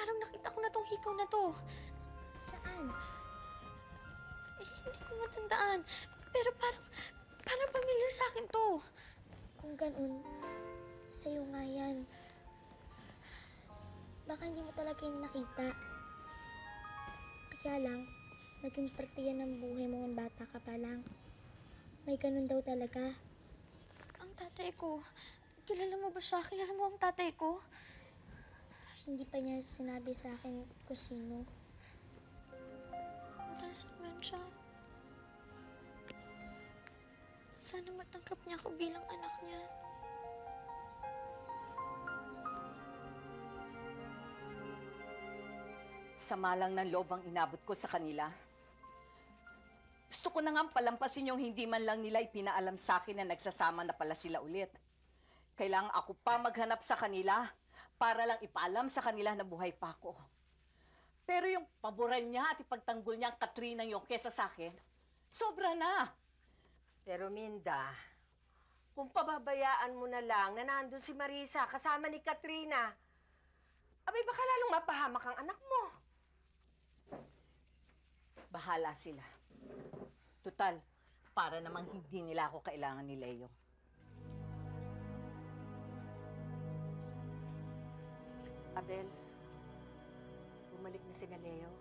parang nakita ko na tong hikaw na to. Saan? Eh, hindi ko matandaan. Pero parang pamilyar sa akin to. Kung ganun, sa'yo nga yan. Baka hindi mo talaga yung nakita. Kaya lang, naging parte yan ng buhay mo nung bata ka pa lang. May ganun daw talaga. Ang tatay ko, kilala mo ba siya? Kilala mo ang tatay ko? Hindi pa niya sinabi sa akin kung sino. Nasaan man siya? Sana matanggap niya ako bilang anak niya. Sama lang ng loob ang inabot ko sa kanila. Gusto ko na nga palampasin yung hindi man lang nila ipinaalam sa akin na nagsasama na pala sila ulit. Kailangan ako pa maghanap sa kanila para lang ipaalam sa kanila na buhay pa ako. Pero yung paboran niya at ipagtanggol niya ang Katrina yung kesa sa akin, sobra na. Pero Minda, kung pababayaan mo na lang na nandun si Marisa kasama ni Katrina, abay baka lalong mapahamak ang anak mo. Bahala sila. Tutal, para namang hindi nila ako kailangan ni Leo. Abel, bumalik na si Leo.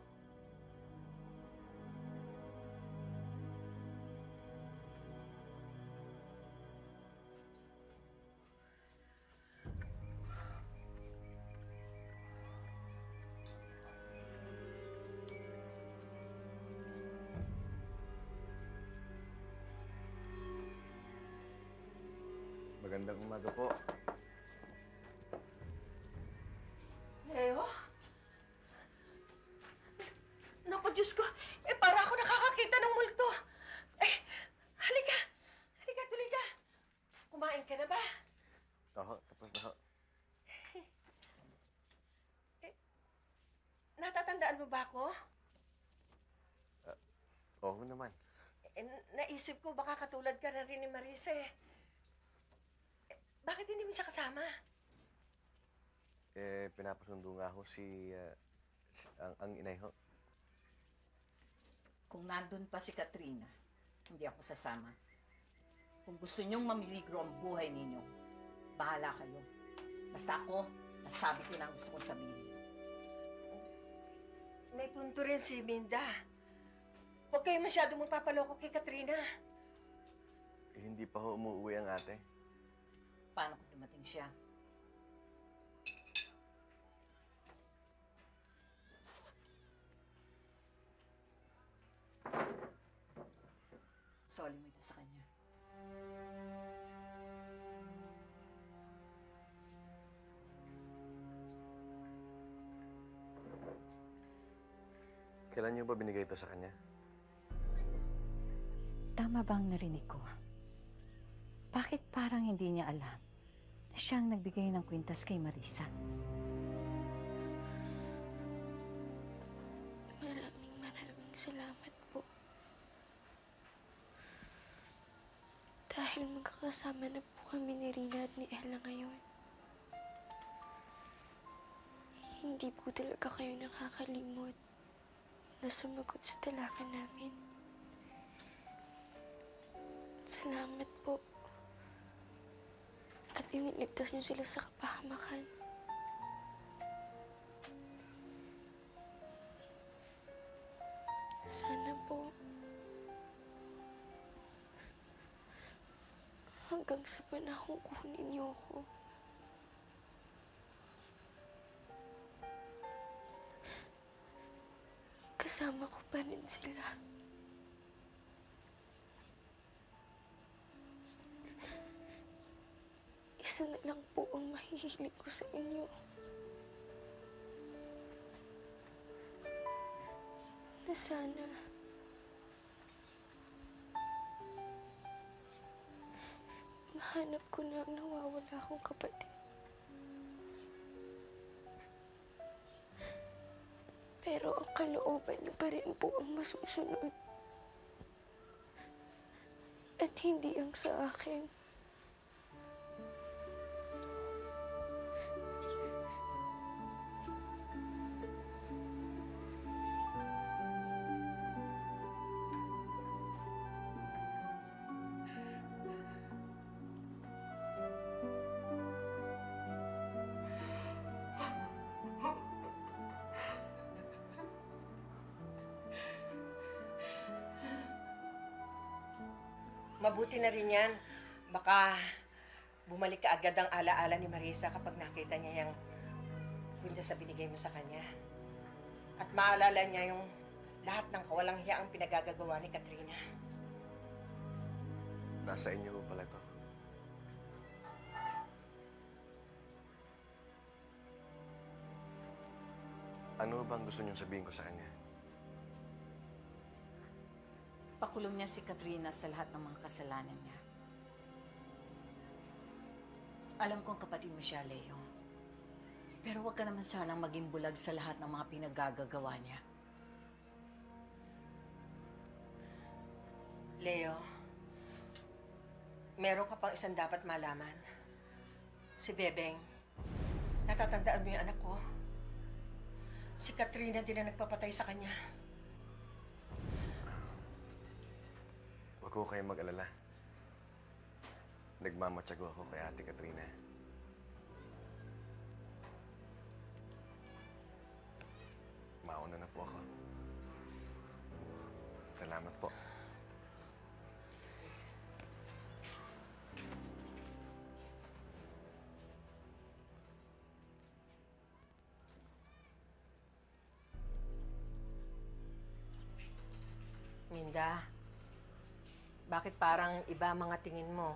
Magandang umaga po. Leo? Naku, Diyos ko. Para ako nakakakita ng multo. Halika. Halika, tuloy ka. Kumain ka na ba? Oo, tapos na ho. Natatandaan mo ba ako? Oo naman. Naisip ko baka katulad ka na rin ni Marisa Bakit hindi mo siya kasama? Pinapasundo nga ho ang inay ho. Kung nandun pa si Katrina, hindi ako sasama. Kung gusto niyong mamiligro ang buhay ninyo, bahala kayo. Basta ako, nasabi ko na ang gusto kong sabihin. May punto rin si Minda. Huwag kayo masyadong magpapaloko kay Katrina. Hindi pa ho umuwi ang ate. Paano kung dumating siya? Soli mo ito sa kanya. Kailan niyo ba binigay ito sa kanya? Tama bang narinig ko? Bakit parang hindi niya alam na siyang nagbigay ng kwintas kay Marisa? Maraming salamat po. Dahil magkakasama na po kami ni Rina at ni Ella ngayon. Hindi po talaga kayo nakakalimot na sumagot sa dalakan namin. Salamat po. At iniligtas niyo sila sa kapahamakan. Sana po hanggang sa panahon kunin niyo ako. Kasama ko pa rin sila. Isa na lang po ang mahihiling ko sa inyo. Na sana mahanap ko na ang nawawala kong kapatid. Pero ang kalooban niyo pa rin po ang masusunod. At hindi ang sa akin. Mabuti na rin yan. Baka bumalik ka agad ang alaala ni Marisa kapag nakita niya yung kwintas sa binigay mo sa kanya. At maalala niya yung lahat ng kawalang hiyaang pinagagagawa ni Katrina. Nasa inyo po pala ito. Ano bang gusto niyong sabihin ko sa kanya? Pakulong niya si Katrina sa lahat ng mga kasalanan niya. Alam kong kapatid mo siya, Leo. Pero huwag ka naman sanang maging bulag sa lahat ng mga pinaggagawa niya. Leo, meron ka pang isang dapat malaman. Si Bebeng, natatandaan mo yung anak ko? Si Katrina din ang nagpapatay sa kanya. Huwag ko kayong mag-alala. Nagmamatyago ako kay Ate Katrina. Mauna na po ako. Salamat po. Minda, bakit parang iba mga tingin mo?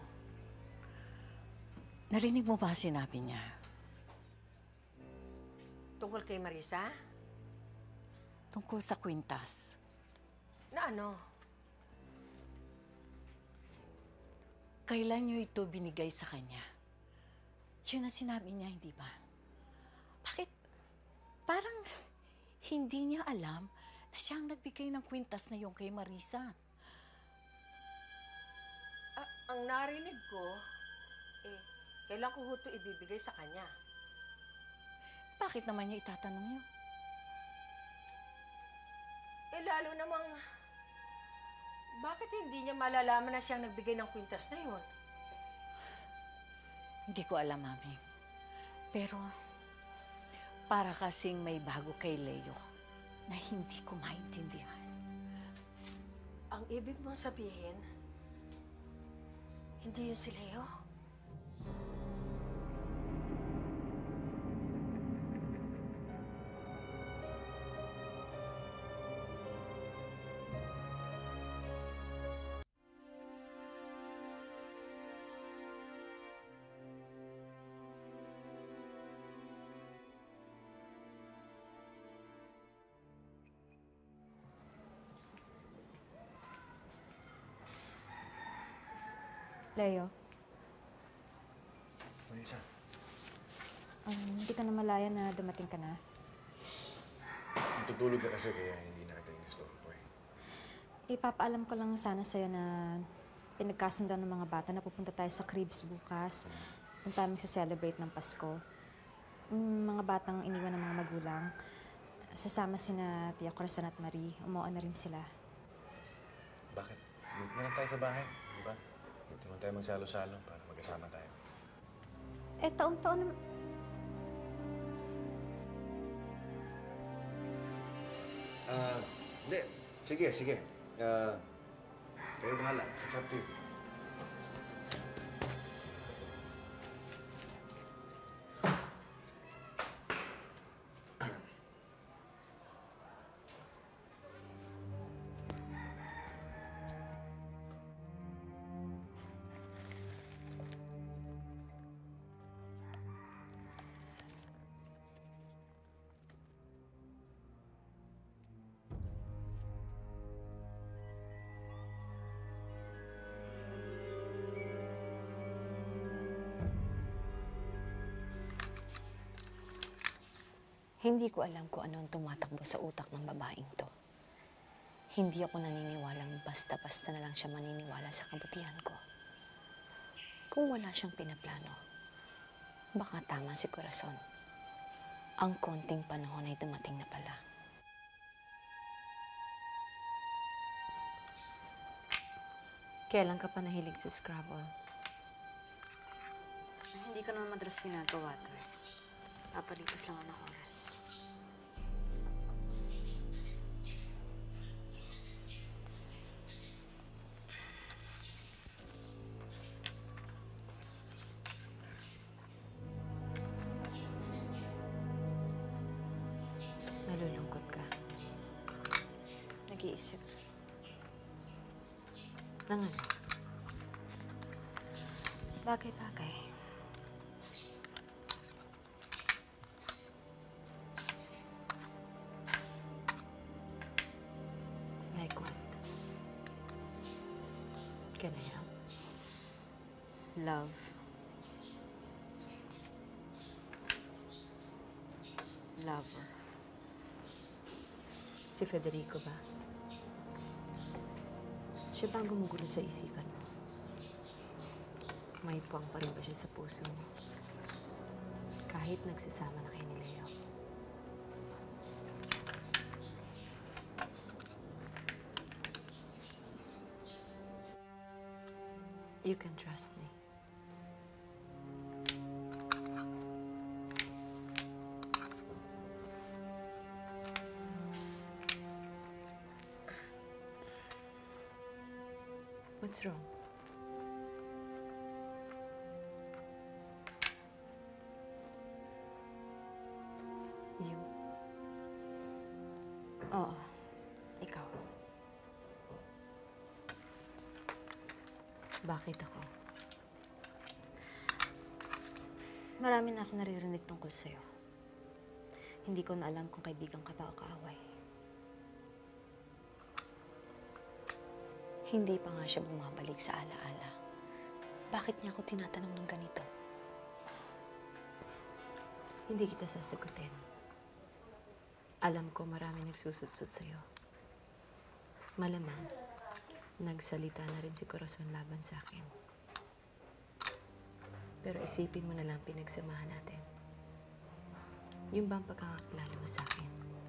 Narinig mo ba sinabi niya? Tungkol kay Marisa? Tungkol sa kwintas. Na ano? Kailan niyo ito binigay sa kanya? Yun ang sinabi niya, hindi ba? Bakit? Parang hindi niya alam na siya ang nagbigay ng kwintas na yung kay Marisa. Ang narinig ko, kailan ko huto ibibigay sa kanya? Bakit naman niya itatanong yun? Lalo namang, bakit hindi niya malalaman na siyang nagbigay ng kwintas na yun? Hindi ko alam, Mami. Pero, para kasing may bago kay Leo na hindi ko maintindihan. Ang ibig mong sabihin, hindi yun si Leo? Leo, Marisa, hindi ka na malaya na dumating ka na. tutulog ka kasi kaya hindi na kita inistorbo eh. Ipapaalam ko lang sana sa'yo na pinagkasundan ng mga bata na pupunta tayo sa cribs bukas. Doon tayo magsa-celebrate ng Pasko. Mga batang iniwan ng mga magulang. Sasama sina Tia Corazon at Marie. Umuwi na rin sila. Bakit? Meet na lang tayo sa bahay, di ba? Dito naman tayo magsalo-salo para magkasama tayo. Taon-taon naman... Hindi. Sige, sige. Kayo bahala. It's up to you. Hindi ko alam kung ano ang tumatakbo sa utak ng babaeng to. Hindi ako naniniwalang basta-basta na lang siya maniniwala sa kabutihan ko. Kung wala siyang pinaplano, baka tama si Corazon. Ang konting panahon ay dumating na pala. Kailan ka pa nahilig sa Scrabble? Hindi ko naman madalas ginagawa to eh. Papalipas lang ako ng oras. nag-iisip. Nang ano? Bagay-bagay. Like what? Can I help? Love. Lover. Si Federico ba? Siya ba ang gumugulo sa isipan mo? May puwang pa rin ba siya sa puso mo? Kahit nagsasama na kayo ni Leo. You can trust me. What's wrong? You? Oo. Ikaw. Bakit ako? Marami na ako naririnig tungkol sa'yo. Hindi ko na alam kung kaibigan ka ba o kaaway. Hindi pa nga siya bumabalik sa alaala. Bakit niya ako tinatanong ng ganito? Hindi kita sasagutin. Alam ko marami nagsusutsut sa'yo. Malamang, nagsalita na rin si Corazon laban sa akin. Pero isipin mo na lang pinagsamahan natin. Yung bang pagkakakilala mo sa akin?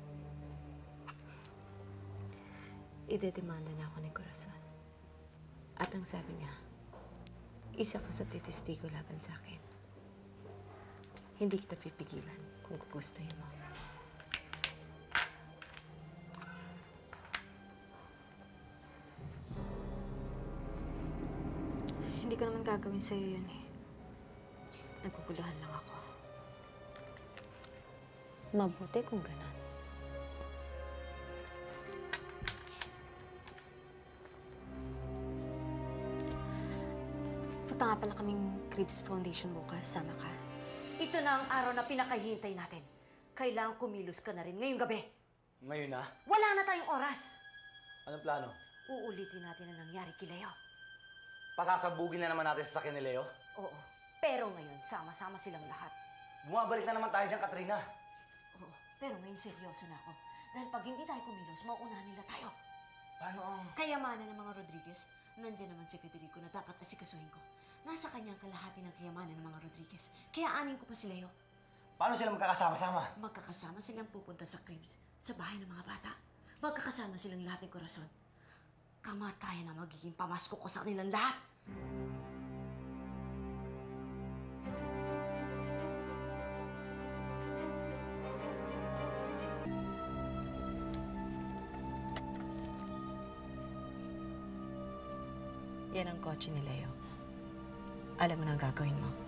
Idedemanda na ako ni Corazon. At ang sabi niya, isa ka sa titistigo laban sa akin. Hindi kita pipigilan kung gugustuhin mo. Hindi ko naman gagawin sa'yo yun eh. Naguguluhan lang ako. Mabuti kung ganon. Punta nga pala kaming Cribs Foundation bukas. Sama ka. Ito na ang araw na pinakahihintay natin. Kailangan kumilos ka na rin ngayong gabi. Ngayon na? Wala na tayong oras. Anong plano? Uulitin natin ang nangyari kay Leo. Pasasabugin na naman natin sa sakin ni Leo? Oo. Pero ngayon, sama-sama silang lahat. Bumabalik na naman tayo dyan, Katrina. Oo. Pero ngayon, seryoso na ako. Dahil pag hindi tayo kumilos, mauunahan nila tayo. Paano ang... Kayamanan ng mga Rodriguez, nandiyan naman si Federico na dapat asikasuhin ko. Nasa kanyang kalahati ng kayamanan ng mga Rodriguez. Kaya anin ko pa si Leo. Paano sila magkakasama-sama? Magkakasama silang pupunta sa cribs, sa bahay ng mga bata. Magkakasama silang lahat ng Corazon. Kamatayan na magiging pamasko ko sa kanilang lahat. Yan ang kotse ni Leo. Alam mo na ang gagawin mo.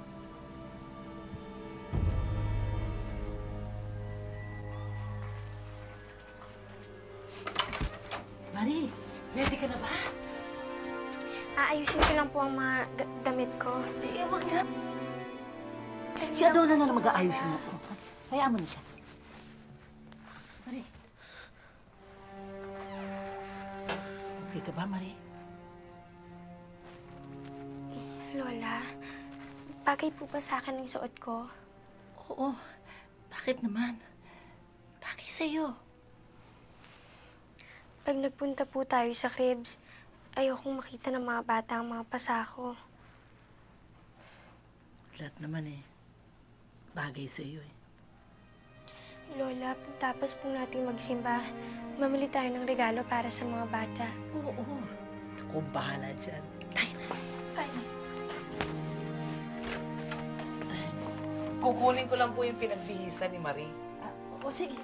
Mari, ready ka na ba? Aayusin ko lang po ang mga damit ko. Eh, wag na. Si Adona na lang mag-aayos na ako. Hayaan mo na siya. Mari. Okay ka ba, Mari? Lola, bagay po ba sa akin ang suot ko? Oo. Bakit naman? Bagay sa'yo. Pag nagpunta po tayo sa cribs, ayokong makita ng mga bata ang mga pasako. Lahat naman eh. Bagay sa'yo eh. Lola, pagtapos po natin magsimba, mamili tayo ng regalo para sa mga bata. Oo. Ako bahala dyan. Tayo na. Tayo na. Kukunin ko lang po yung pinagbihisan ni Marie. O sige.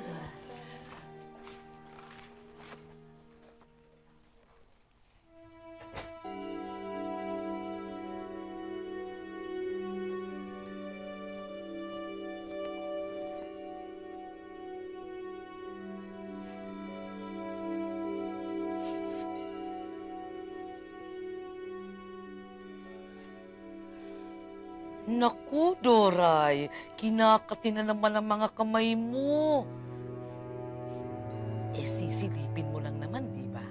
Naku, Doray, kinakati na naman ang mga kamay mo. Eh, sisilipin mo lang naman, di ba?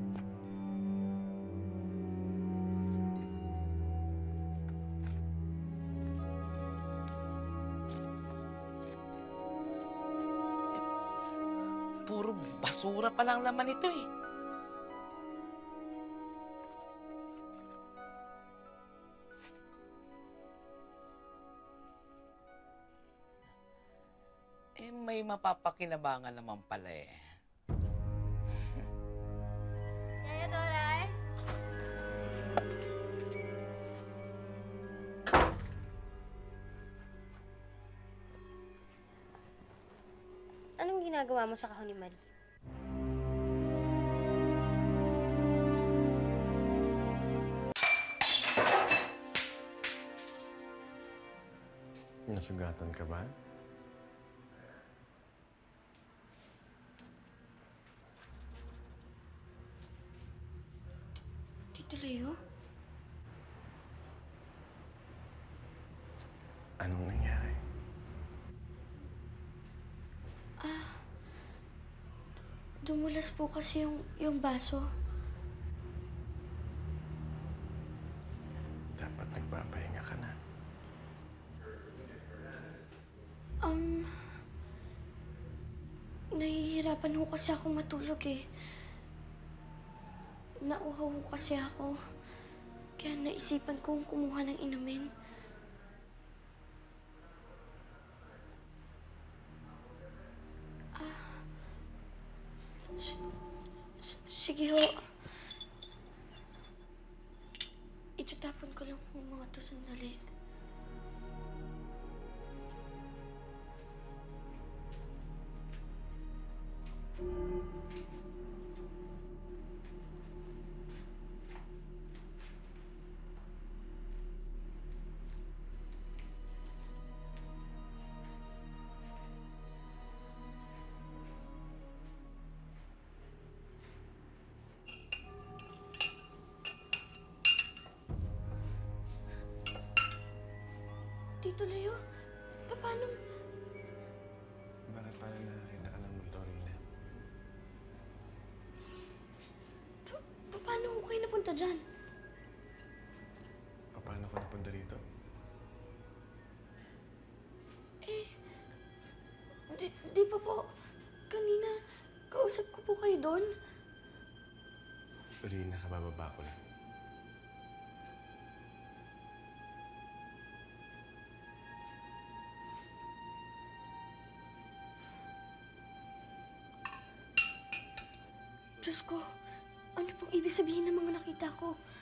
Puro basura pa lang naman ito eh. May mapapakinabangan naman pala eh. Yaya Doray? Anong ginagawa mo sa kahon ni Marie? Nasugatan ka ba? Tito Leo? Anong nangyari? Dumulas po kasi yung baso. Dapat nagpapahinga ka na. Nahihirapan ho kasi ako matulog eh. Nauhaw ho kasi ako. Kaya naisipan kong kumuha ng inumin. Sige ho. Itatapon ko lang yung mga to sandali. Tito Leo, paano? Bakit pala nakakita ka ng multo, Rina? Paano ko kayo napunta dyan? Paano ka napunta rito? Di pa po. Kanina, kausap ko po kayo doon. Rina, kabababa ko lang. Diyos ko, ano pong ibig sabihin ng mga nakita ko?